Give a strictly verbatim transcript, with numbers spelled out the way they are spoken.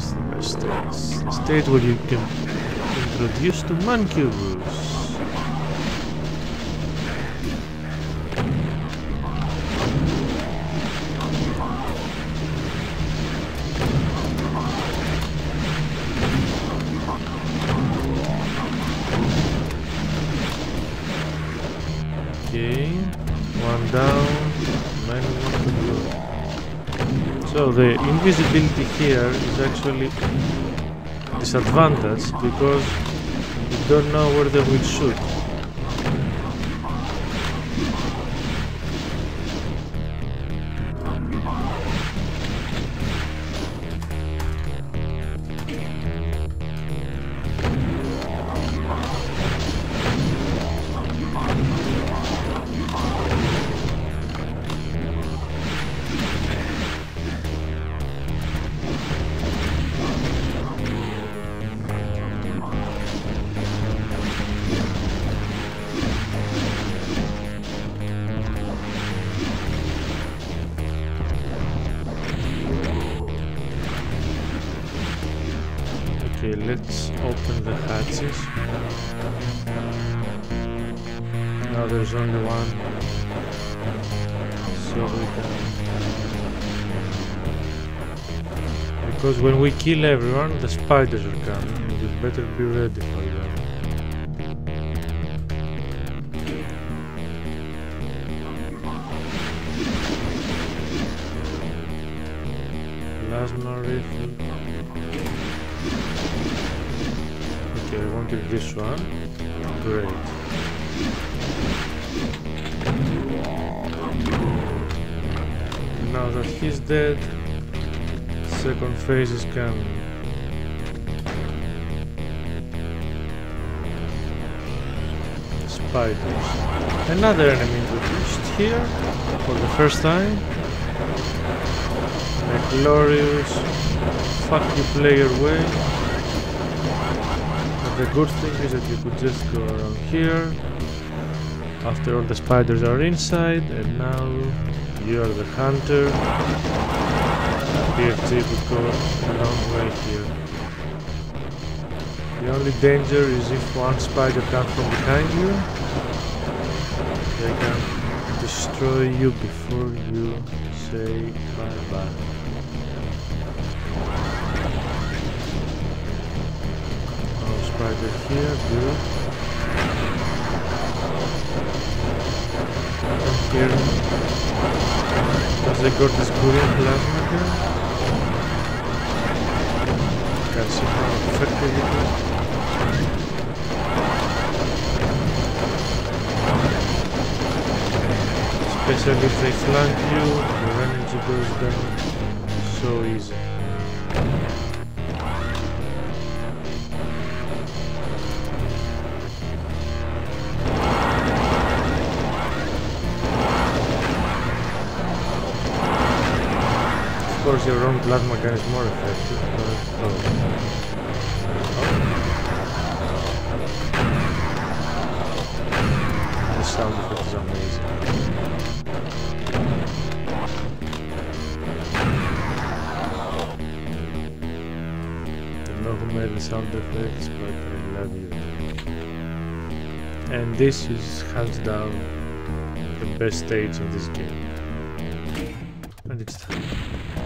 is the best stage. The stage where you can introduce to Mancubus. Okay, one down, many more to go. So the invisibility here is actually a disadvantage because you don't know where they will shoot. Okay, let's open the hatches. Now there's only one, so we can... Because when we kill everyone, the spiders are coming. We better be ready for them. Plasma rifle. Okay, I wanted this one. Great. Now that he's dead, second phase is coming. Spiders. Another enemy introduced here for the first time. A glorious fuck you player way. The good thing is that you could just go around here after all the spiders are inside, and now you are the hunter. P F G would go a long way here. The only danger is if one spider comes from behind you, they can destroy you before you say bye bye. Spider here, good. And here, does they got this green plasma here? You can see how effective it is. Especially if they flank you, your energy goes down so easy. Of course, your own plasma gun is more effective, but oh. Oh. The sound effect is amazing. I don't know who made the sound effects, but I love you. And this is hands down the best stage in this game. And it's time.